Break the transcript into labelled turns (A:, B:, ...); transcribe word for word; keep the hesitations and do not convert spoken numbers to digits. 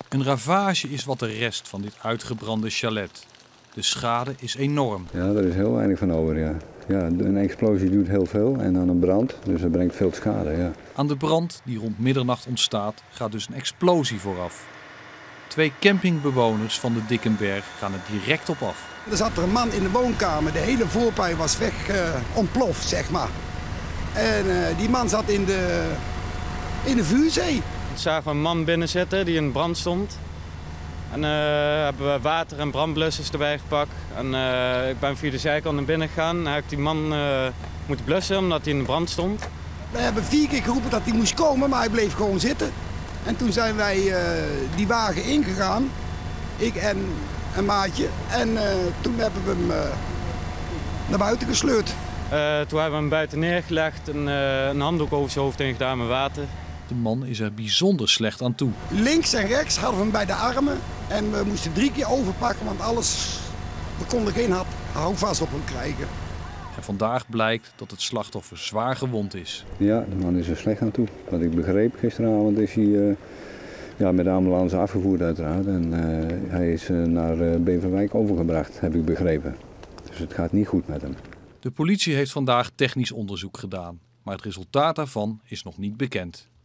A: Een ravage is wat er rest van dit uitgebrande chalet. De schade is enorm.
B: Ja, daar is heel weinig van over, ja. Ja, een explosie doet heel veel en dan een brand, dus dat brengt veel schade, ja.
A: Aan de brand die rond middernacht ontstaat, gaat dus een explosie vooraf. Twee campingbewoners van de Dickenberg gaan er direct op af.
C: Er zat er een man in de woonkamer, de hele voorpui was weg uh, ontploft, zeg maar. En uh, die man zat in de, in de vuurzee.
D: We zagen een man binnen zitten die in brand stond. En uh, hebben we water en brandblussers erbij gepakt. En uh, ik ben via de zijkant naar binnen gegaan. En heb ik die man uh, moeten blussen omdat hij in de brand stond.
C: We hebben vier keer geroepen dat hij moest komen, maar hij bleef gewoon zitten. En toen zijn wij uh, die wagen ingegaan, ik en een maatje. En uh, toen hebben we hem uh, naar buiten gesleurd.
D: Uh, toen hebben we hem buiten neergelegd en uh, een handdoek over zijn hoofd heen gedaan met water.
A: De man is er bijzonder slecht aan toe.
C: Links en rechts hadden we hem bij de armen en we moesten drie keer overpakken, want alles, we konden geen houvast op hem krijgen.
A: En vandaag blijkt dat het slachtoffer zwaar gewond is.
B: Ja, de man is er slecht aan toe. Wat ik begreep, gisteravond is hij uh, ja, met de ambulance afgevoerd uiteraard. En uh, hij is uh, naar uh, Beverwijk overgebracht, heb ik begrepen. Dus het gaat niet goed met hem.
A: De politie heeft vandaag technisch onderzoek gedaan, maar het resultaat daarvan is nog niet bekend.